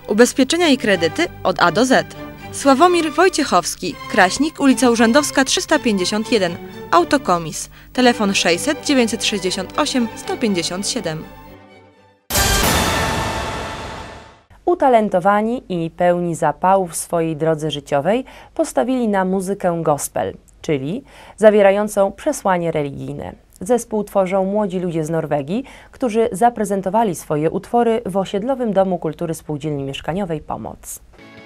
Ubezpieczenia i kredyty od A do Z. Sławomir Wojciechowski, Kraśnik, ulica Urzędowska 351, Autokomis, telefon 600 968 157. Utalentowani i pełni zapału w swojej drodze życiowej postawili na muzykę gospel, czyli zawierającą przesłanie religijne. Zespół tworzą młodzi ludzie z Norwegii, którzy zaprezentowali swoje utwory w osiedlowym Domu Kultury Spółdzielni Mieszkaniowej Pomoc.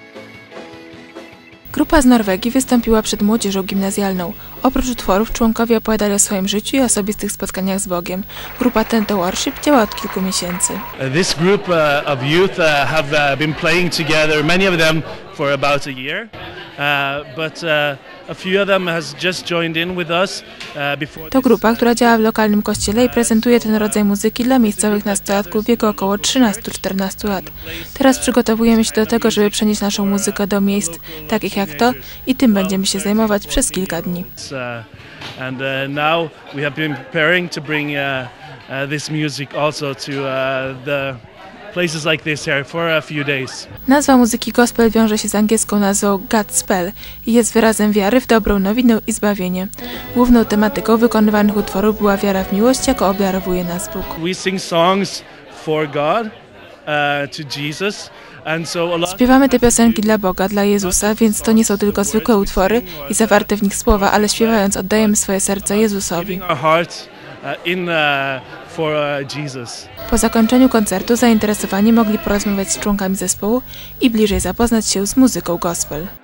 Grupa z Norwegii wystąpiła przed młodzieżą gimnazjalną. Oprócz utworów członkowie opowiadali o swoim życiu i osobistych spotkaniach z Bogiem. Grupa Ten to Worship działa od kilku miesięcy. This group of youth have been playing together, many of them for about a year, but a few of them has just joined in with us before. To grupa, która działa w lokalnym kościele i prezentuje ten rodzaj muzyki dla miejscowych nastolatków w wieku około 13-14 lat. Teraz przygotowujemy się do tego, żeby przenieść naszą muzykę do miejsc takich jak to i tym będziemy się zajmować przez kilka dni. And now we have been preparing to bring this music also to the places like this here for a few days. Nazwa muzyki gospel wiąże się z angielską nazwą Godspell i jest wyrazem wiary w dobrą nowinę i zbawienie. Główną tematyką wykonywanych utworów była wiara w miłość, jaką obdarowuje nas Bóg. We sing songs for God, to Jesus. Śpiewamy te piosenki dla Boga, dla Jezusa, więc to nie są tylko zwykłe utwory i zawarte w nich słowa, ale śpiewając oddajemy swoje serce Jezusowi. Po zakończeniu koncertu zainteresowani mogli porozmawiać z członkami zespołu i bliżej zapoznać się z muzyką gospel.